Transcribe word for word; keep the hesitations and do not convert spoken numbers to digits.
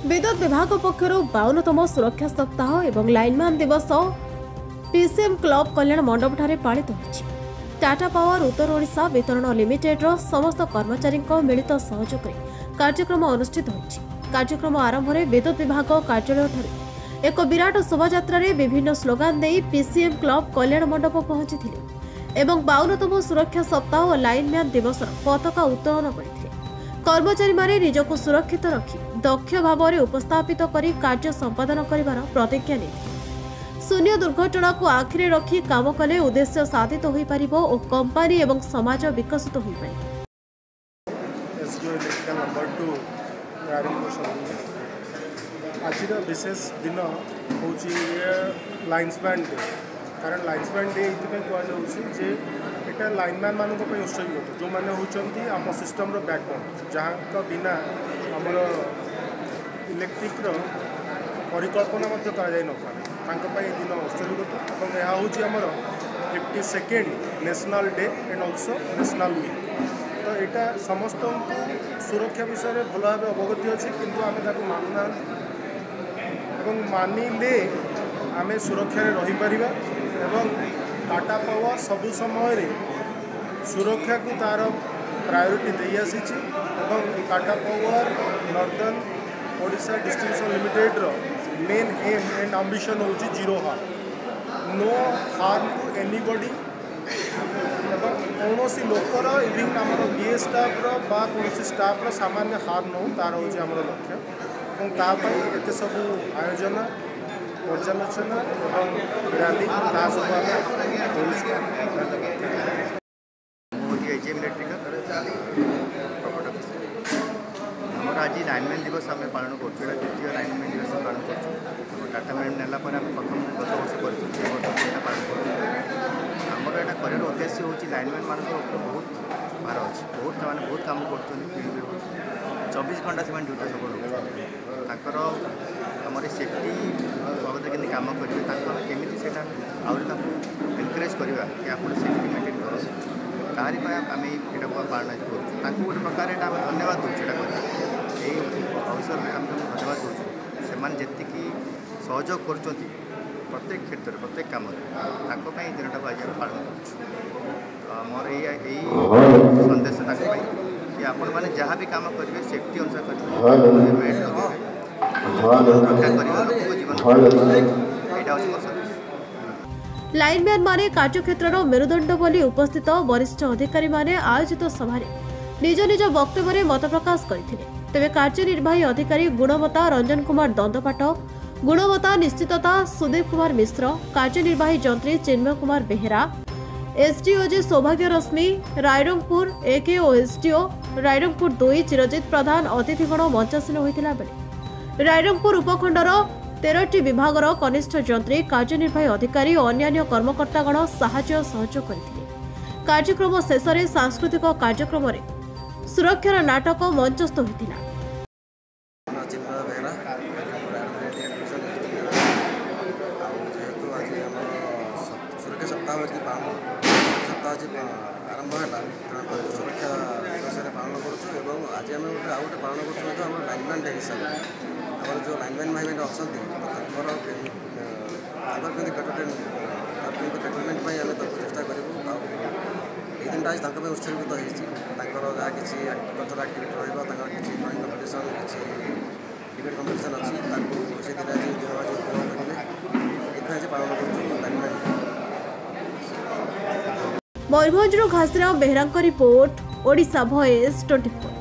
विद्युत विभाग पक्षर बावनतम सुरक्षा सप्ताह और लाइनमैन दिवस पीसीएम क्लब कल्याण मंडप ठारे पालित होइछि। टाटा पावर उत्तर ओडिशा वितरण लिमिटेड समस्त कर्मचारी मिलित सहयोग कार्यक्रम अनुष्ठित होइछि। कार्यक्रम आरंभ में विद्युत विभाग कार्यालय ठारे एक विराट शोभायात्रा विभिन्न स्लोगान दे पीसीएम क्लब कल्याण मंडप पहुंची एवं बावनतम सुरक्षा सप्ताह और लाइनमैन दिवस पताका उत्तोलन करथिले। कर्मचारी माने निजको सुरक्षित रखी दक्ष भाव में उपस्थापित करी कार्य संपादन करिवार प्रतिज्ञा नेथिले। शून्य दुर्घटना को आखिरे रखी काम कले उद्देश्य साधित होई परिबो और कंपनी एवं समाज विकसित होई परिबो। आज विशेष दिन हूँ लाइन्समैन डे। कारण लाइन्समैन डे ये कहुचे यहाँ लाइनमैन मान उत्सर्गित जो मैंने होती आम सिस्टम बैकबोन जहाँ बिना आमर इलेक्ट्रिक परिकल्पना कर दिन उत्सर्गित और यह हूँ आमर fifty second national day and also national week. तो यहाँ समस्त सुरक्षा विषय भल भाव अवगति अच्छी किंतु आम मानुना एवं मानिले आम सुरक्षा रहीपर एवं टाटा पावर सबु समय सुरक्षा को तार प्रायोरिटी दे आसी Tata power northern Odisha distribution limited रो मेन एम एंड एम्बिशन हूँ zero harm no harm to anybody एवं कौन लोकर इवन आम बीए स्टाफ कौन स्टाफ सामान्य हार्म न हो तार हूँ आम लक्ष्य और तापाई एत सब आयोजन पर्यालोचना और रैली सब आम आज लाइनमैन दिवस आम पालन कर द्वितीय लाइनमैन दिवस पालन कर टाटा मैन नेला प्रथम गत वर्ष कर पालन कर आमर यहाँ कर उद्देश्य हूँ लाइनमैन मान बहुत भार अच्छे बहुत मैंने बहुत कम कर चौबीस घंटा से ड्यूटी सब रोकर आम सेफ्टी बाबद के कम करेंगे केमी से एनकरेज करवा कि आप सेफ्टी मेंटेन कर तारी आम यहाँ पालन कर गोटे प्रकार यहाँ धन्यवाद दूसरा अवसर में आम धन्यवाद दूसरे से जी सहयोग कर प्रत्येक क्षेत्र में प्रत्येक कम दिनटा को आज पालन कर मोर यही संदेश कि आपण मैंने जहाँ भी काम करेंगे सेफ्टी अनुसार करेंगे लाइनमैन माने कार्यक्षेत्र मेरुदंड बोली उपस्थित वरिष्ठ अधिकारी माने आयोजित सभा निज निज वक्तव्य मत प्रकाश करथिले। तेबे कार्यनिर्वाही अधिकारी गुणवत्ता रंजन कुमार दंडपाठ गुणवत्ता निश्चितता सुदीप कुमार मिश्र कार्यनिर्वाही जंत्री चिन्मय कुमार बेहेरा एसडीओजी सौभाग्य रश्मि रायरंगपुर एके और एसडीओ रायरंगपुर दुई चिरजित प्रधान अतिथिगण मंचासीन होता बेले रायरंगपुर उपखंडर तेरह विभागर कनिष्ठ जंत्री कार्यनिर्वाही अधिकारी और अन्य कर्मकर्तागण साहाय्य सहयोग करथिले। कार्यक्रम शेष में सांस्कृतिक कार्यक्रम सुरक्षार नाटक मंचस्थ होता। सुरक्षा सप्ताह आरंभ है सुरक्षा विषय पालन करूँ आज आम गोटे आउ गोटे पालन कर लाइनमैन डे हिसाब से आम जो लाइनमैन भाई मैंने अच्छा पेट्रोलमेंट आम चेष्टा करूँ ये दिन आज तक उत्सर्गित होकर जहाँ किसी कल्चर आक्टिविटी रहा किसी ड्रॉइंग कम्पिटिशन किसी डिबेट कम्पिटिशन अच्छी से दिन आज दिन आज उपभोग करेंगे ये पालन कर lineman. Mayurbhanj Ghasiram Behera report Odisha voice twenty four.